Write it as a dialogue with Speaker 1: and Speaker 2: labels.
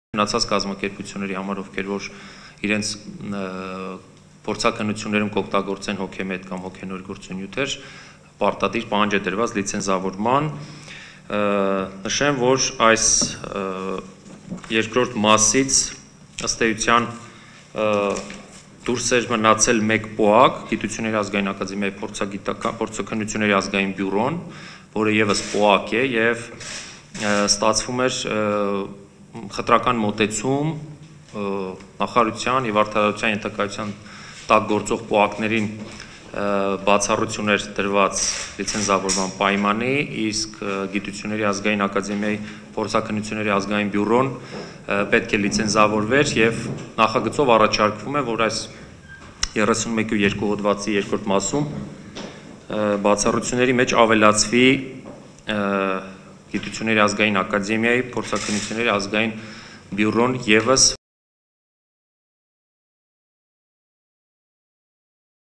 Speaker 1: Մնացած կազմակերպությունների համար, ովքեր որ իրենց փորձաքննություններում կօգտագործեն հոգեմետ կամ հոգենոր գործունյութեր, պարտադիր պահանջ է դրված լիցենզավորման։ Նշեմ, որ այս երկրորդ մասից ըստ էության դուրս էր մնացել մեկ ՊՕԱԿ, Գիտությունների ազգային ակադեմիայի փորձաքննությունների ազգային բյուրոն, որը ևս ՊՕԱԿ է եւ ստացվում էր խտրական մոտեցում նախարարության եւ արդարության ենթակայության տակ գործող ՊՕԱԿ-ներին բացառություններ դրված լիցենզավորման պայմանի, իսկ Գիտությունների ազգային ակադեմիայի փորձաքննությունների ազգային բյուրոն պետք է լիցենզավորվեր եւ նախագծով առաջարկվում է, որ այս 31-2 հոդվածի երկրորդ մասում բացառությունների մեջ ավելացվի Գիտությունների ազգային ակադեմիայի փորձաքննությունների ազգային բյուրոն ևս